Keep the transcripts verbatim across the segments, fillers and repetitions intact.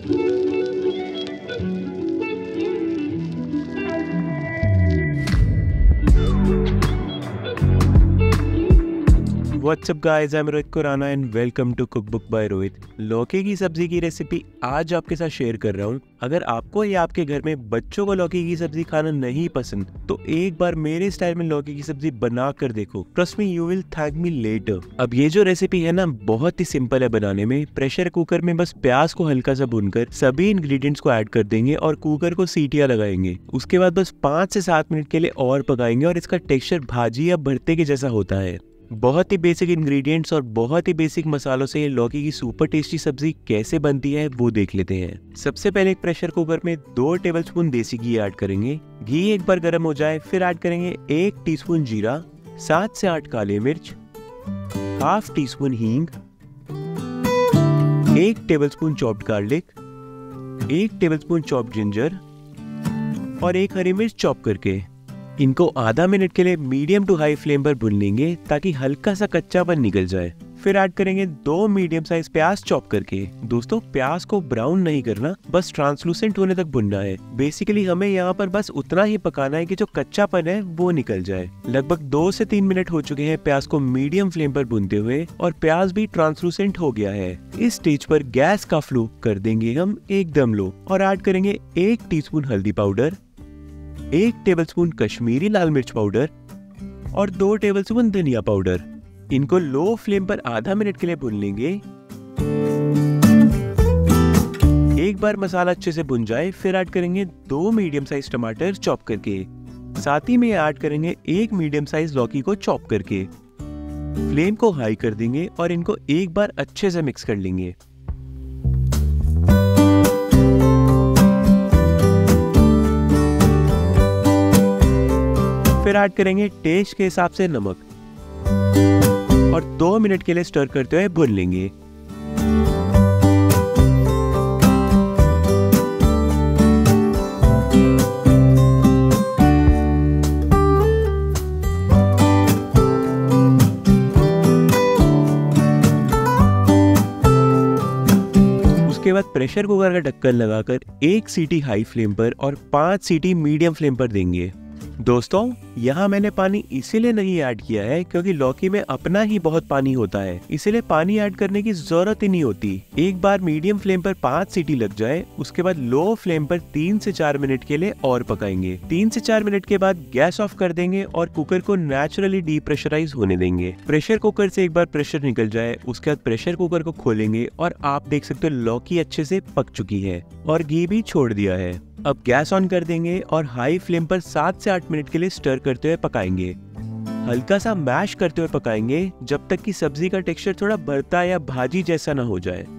WhatsApp guys, I am Rohit Khurana and welcome to cookbook by Rohit. लौकी की सब्जी की रेसिपी आज आपके साथ शेयर कर रहा हूँ। अगर आपको या आपके घर में बच्चों को लौकी की सब्जी खाना नहीं पसंद तो एक बार मेरे स्टाइल में लौकी की सब्जी बना कर देखो। Trust me, you will thank me later. अब ये जो रेसिपी है ना, बहुत ही सिंपल है बनाने में। प्रेशर कुकर में बस प्याज को हल्का सा भूनकर सभी इंग्रेडिएंट्स को ऐड कर देंगे और कुकर को सीटियां लगाएंगे। उसके बाद बस पाँच से सात मिनट के लिए और पकाएंगे और इसका टेक्सचर भाजी या भरते के जैसा होता है। बहुत ही बेसिक इंग्रेडिएंट्स और बहुत ही बेसिक मसालों से ये लौकी की सुपर टेस्टी सब्जी कैसे बनती है वो देख लेते हैं। सबसे पहले एक प्रेशर कुकर में दो टेबलस्पून देसी घी ऐड करेंगे। घी एक बार गर्म हो जाए फिर ऐड करेंगे एक टीस्पून जीरा, सात से आठ काले मिर्च, हाफ टी स्पून हींग, एक टेबलस्पून चॉप्ड गार्लिक, एक टेबलस्पून चॉप्ड जिंजर और एक हरी मिर्च चॉप करके। इनको आधा मिनट के लिए मीडियम टू हाई फ्लेम पर भून लेंगे ताकि हल्का सा कच्चापन निकल जाए। फिर ऐड करेंगे दो मीडियम साइज प्याज चॉप करके। दोस्तों, प्याज को ब्राउन नहीं करना, बस ट्रांसलूसेंट होने तक भुनना है। बेसिकली हमें यहाँ पर बस उतना ही पकाना है कि जो कच्चापन है वो निकल जाए। लगभग दो से तीन मिनट हो चुके हैं प्याज को मीडियम फ्लेम पर भूनते हुए और प्याज भी ट्रांसलूसेंट हो गया है। इस स्टेज पर गैस का फ्लो कर देंगे हम एकदम लो और ऐड करेंगे एक टीस्पून हल्दी पाउडर, एक टेबलस्पून कश्मीरी लाल मिर्च पाउडर और दो टेबलस्पून धनिया पाउडर। इनको लो फ्लेम पर आधा मिनट के लिए भून लेंगे। एक बार मसाला अच्छे से भुन जाए फिर ऐड करेंगे दो मीडियम साइज टमाटर चॉप करके। साथ ही में ऐड करेंगे एक मीडियम साइज लौकी को चॉप करके। फ्लेम को हाई कर देंगे और इनको एक बार अच्छे से मिक्स कर लेंगे। फिर ऐड करेंगे टेस्ट के हिसाब से नमक और दो मिनट के लिए स्टर करते हुए भून लेंगे। उसके बाद प्रेशर कुकर का ढक्कन लगाकर एक सीटी हाई फ्लेम पर और पांच सीटी मीडियम फ्लेम पर देंगे। दोस्तों, यहाँ मैंने पानी इसीलिए नहीं ऐड किया है क्योंकि लौकी में अपना ही बहुत पानी होता है, इसीलिए पानी ऐड करने की जरूरत ही नहीं होती। एक बार मीडियम फ्लेम पर पांच सीटी लग जाए उसके बाद लो फ्लेम पर तीन से चार मिनट के लिए और पकाएंगे। तीन से चार मिनट के बाद गैस ऑफ कर देंगे और कुकर को नेचुरली डीप्रेशराइज होने देंगे। प्रेशर कुकर से एक बार प्रेशर निकल जाए उसके बाद प्रेशर कुकर को खोलेंगे और आप देख सकते हो लौकी अच्छे से पक चुकी है और घी भी छोड़ दिया है। अब गैस ऑन कर देंगे और हाई फ्लेम पर सात से आठ मिनट के लिए स्टर करते हुए पकाएंगे। हल्का सा मैश करते हुए पकाएंगे जब तक कि सब्जी का टेक्सचर थोड़ा भरता या भाजी जैसा ना हो जाए।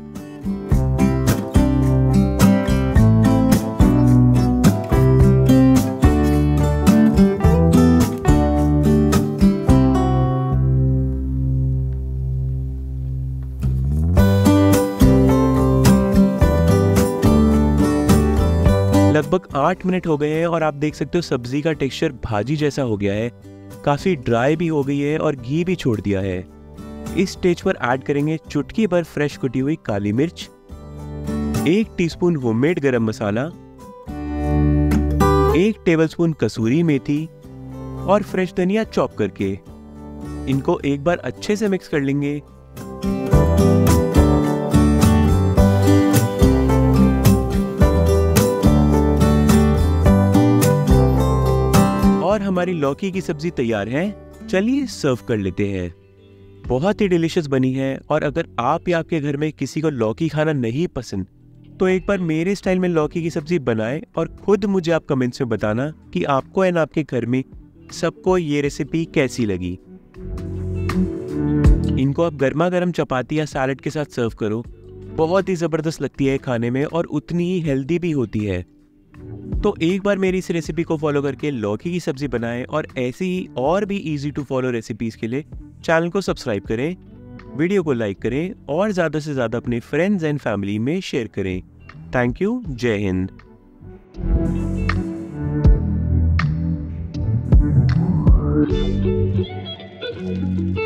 लगभग आठ मिनट हो गए हैं और आप देख सकते हो सब्जी का टेक्सचर भाजी जैसा हो गया है, काफी ड्राई भी हो गई है और घी भी छोड़ दिया है। इस स्टेज पर ऐड करेंगे चुटकी भर फ्रेश कुटी हुई काली मिर्च, एक टीस्पून होममेड गरम मसाला, एक टेबलस्पून कसूरी मेथी और फ्रेश धनिया चॉप करके। इनको एक बार अच्छे से मिक्स कर लेंगे। और हमारी लौकी की सब्जी तैयार है। चलिए सर्व कर लेते हैं। बहुत ही डिलीशियस बनी है और अगर आप या आपके घर में किसी को लौकी खाना नहीं पसंद तो एक बार मेरे स्टाइल में लौकी की सब्जी बनाएं और खुद मुझे आप कमेंट्स में बताना कि आपको एंड आपके घर में सबको ये रेसिपी कैसी लगी। इनको आप गर्मा गर्म चपाती या सैलेड के साथ सर्व करो, बहुत ही जबरदस्त लगती है खाने में और उतनी ही हेल्दी भी होती है। तो एक बार मेरी इस रेसिपी को फॉलो करके लौकी की सब्जी बनाएं और ऐसी ही और भी इजी टू फॉलो रेसिपीज के लिए चैनल को सब्सक्राइब करें, वीडियो को लाइक करें और ज़्यादा से ज़्यादा अपने फ्रेंड्स एंड फैमिली में शेयर करें। Thank you. जय हिंद।